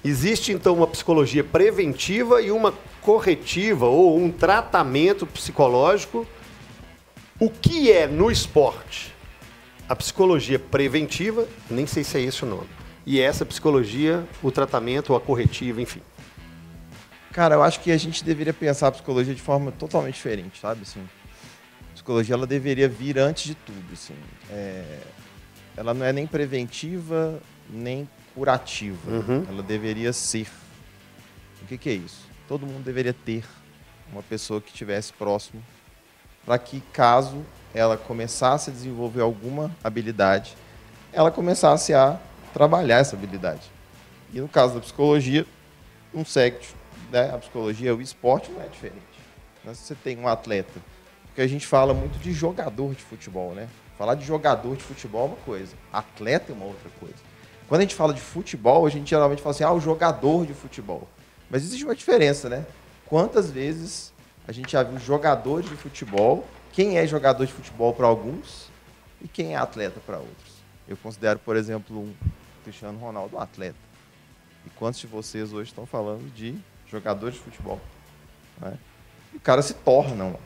Existe, então, uma psicologia preventiva e uma corretiva ou um tratamento psicológico. O que é, no esporte, a psicologia preventiva, nem sei se é esse o nome, e essa psicologia, o tratamento ou a corretiva, enfim? Cara, eu acho que a gente deveria pensar a psicologia de forma totalmente diferente, sabe? Assim, a psicologia ela deveria vir antes de tudo. Assim. Ela não é nem preventiva, nem curativa. Ela deveria ser. O que é isso? Todo mundo deveria ter uma pessoa que estivesse próximo para que, caso ela começasse a desenvolver alguma habilidade, ela começasse a trabalhar essa habilidade. E no caso da psicologia, não segue, né? A psicologia, o esporte não é diferente. Se você tem um atleta, porque a gente fala muito de jogador de futebol, né? Falar de jogador de futebol é uma coisa, atleta é uma outra coisa. Quando a gente fala de futebol, a gente geralmente fala assim, o jogador de futebol. Mas existe uma diferença, né? Quantas vezes a gente já viu jogadores de futebol, quem é jogador de futebol para alguns e quem é atleta para outros? Eu considero, por exemplo, um Cristiano Ronaldo um atleta. E quantos de vocês hoje estão falando de jogador de futebol? Né? E o cara se torna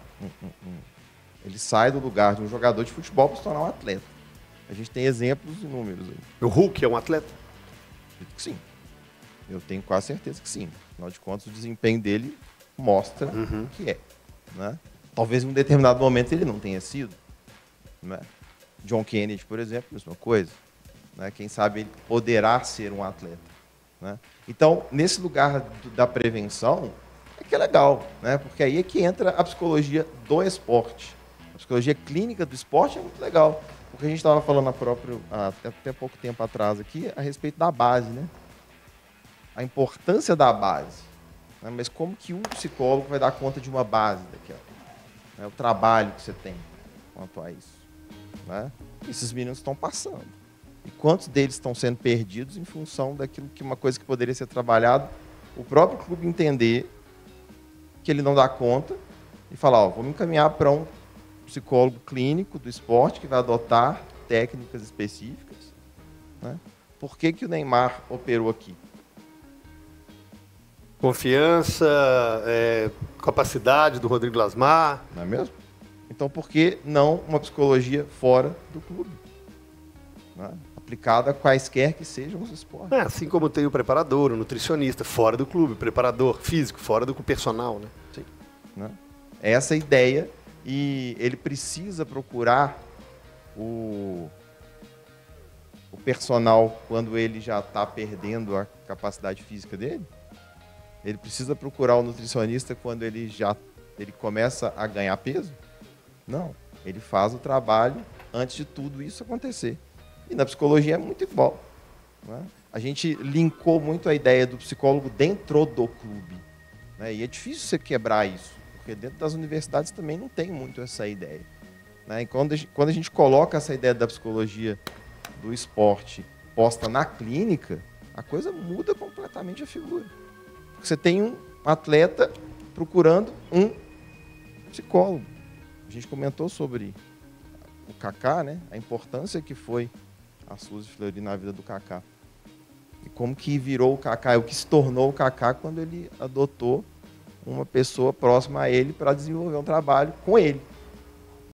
ele sai do lugar de um jogador de futebol para se tornar um atleta. A gente tem exemplos inúmeros aí. O Hulk é um atleta? Acredito que sim. Eu tenho quase certeza que sim. Afinal de contas, o desempenho dele mostra que é. Né? Talvez em um determinado momento ele não tenha sido. Né? John Kennedy, por exemplo, mesma coisa. Né? Quem sabe ele poderá ser um atleta. Né? Então, nesse lugar da prevenção, é que é legal, né? Porque aí é que entra a psicologia do esporte. A psicologia clínica do esporte é muito legal. Porque a gente estava falando até pouco tempo atrás aqui a respeito da base, né? A importância da base. Né? Mas como que um psicólogo vai dar conta de uma base daquela? Né? O trabalho que você tem quanto a isso. Né? Esses meninos estão passando. E quantos deles estão sendo perdidos em função daquilo que uma coisa que poderia ser trabalhado, o próprio clube entender que ele não dá conta e falar, vamos encaminhar para um psicólogo clínico do esporte que vai adotar técnicas específicas. Né? Por que o Neymar operou aqui? Confiança, capacidade do Rodrigo Lasmar. Não é mesmo? Então, por que não uma psicologia fora do clube? Né? Aplicada a quaisquer que sejam os esportes. Assim como tem o preparador, o nutricionista, fora do clube, preparador físico, fora do personal. Né? Sim. Né? Essa é a ideia, e ele precisa procurar o personal quando ele já está perdendo a capacidade física dele. Ele precisa procurar o nutricionista quando ele começa a ganhar peso. Não, ele faz o trabalho antes de tudo isso acontecer. E na psicologia é muito igual. Né? A gente linkou muito a ideia do psicólogo dentro do clube. Né? E é difícil você quebrar isso, porque dentro das universidades também não tem muito essa ideia. Né? E quando a gente coloca essa ideia da psicologia do esporte posta na clínica, a coisa muda completamente a figura. Porque você tem um atleta procurando um psicólogo. A gente comentou sobre o Kaká, né? A importância que foi a Suzy Fleury na vida do Kaká. E como que virou o Kaká, o que se tornou o Kaká quando ele adotou uma pessoa próxima a ele para desenvolver um trabalho com ele.